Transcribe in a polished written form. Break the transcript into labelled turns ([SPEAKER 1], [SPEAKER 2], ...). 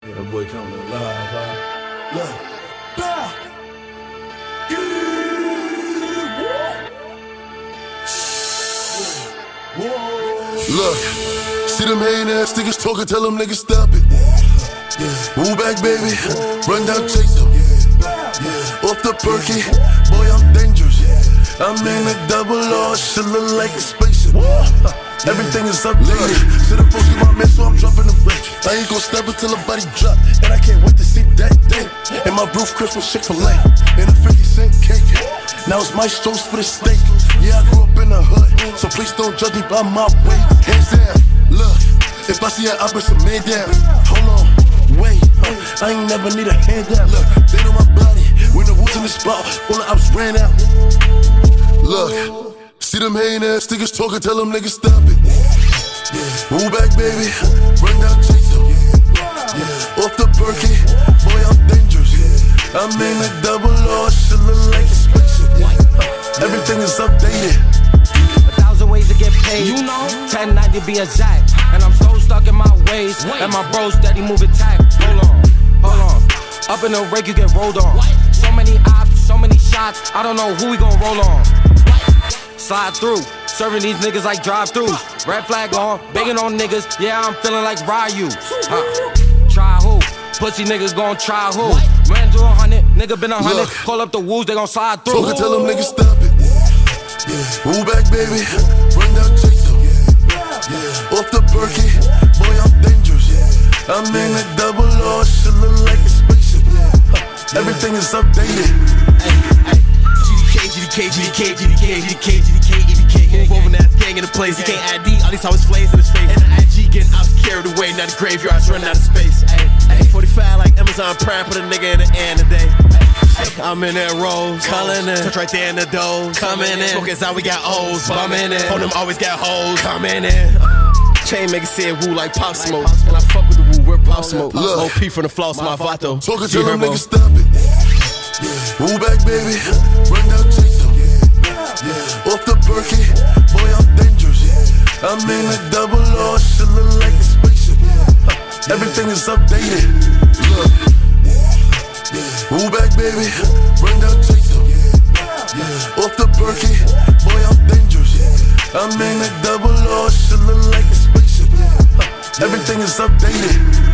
[SPEAKER 1] That boy coming alive, huh? Look.
[SPEAKER 2] Look, see them hating ass niggas talking, tell them niggas stop it. Move back, baby, run down, chase them. Off the perky, boy, I'm dangerous. I'm in a double R, shit look like a spaceship. Everything is updated. To the folks get my man, so I'm dropping the rich. I ain't gon' stop until the body drop, and I can't wait to see that day. And my roof Christmas Chick-fil-A, and a 50-cent cake. Now it's my strokes for the steak. Yeah, I grew up in the hood, so please don't judge me by my weight. Hands down, look, if I see an I bring some man down. Hold on, wait, I ain't never need a handout. Look, they know my body, when the woods in the spot, all the ops ran out. Look, see them hating ass niggas talking, tell them niggas stop it. Move back, baby, run down, chase them. Off the perky, boy, I'm dangerous. I'm in a double R, shit look like a spaceship. Everything is updated.
[SPEAKER 3] 1,000 ways to get paid, you know. 1090 be exact, and I'm so stuck in my ways. And my bro steady moving tack. Hold on. Up in the rake, you get rolled on. So many ops, so many shots. I don't know who we gon' roll on. Slide through, serving these niggas like drive-throughs. Red flag on, begging on niggas. Yeah, I'm feeling like Ryu. Try who? Pussy niggas gon' try who? Ran to 100, nigga been 100. Call up the wolves, they gon' slide through.
[SPEAKER 2] Talking, tell them niggas stop it. Move back, baby, run down, chase them. Off the perky, boy, I'm dangerous. I'm in a double R, shit look like a spaceship. Everything is updated.
[SPEAKER 4] GDK. Move over, that's gang in the place. He can't ID, all these always flames in his face. And the IG getting ops carried away, now the graveyard's running out of space. 45 like Amazon Prime, put a nigga in the end today. I'm in that rose, calling in. Touch right there in the doors, coming in. Smoking out, we got O's, bumming in. On them always got hoes, coming in. Chain making say woo like Pop Smoke. And I fuck with the woo, we're Pop Smoke. OP from the floss, my vato.
[SPEAKER 2] Talking, tell them niggas stop it. Move back, baby, run down, chase them. Off the perky, boy, I'm dangerous. I'm in a double R, shit look like a spaceship. Everything is updated. Look, move back, baby, run down, chase them. Off the perky, boy, I'm dangerous. I'm in a double R, shit look like a spaceship. Everything is updated.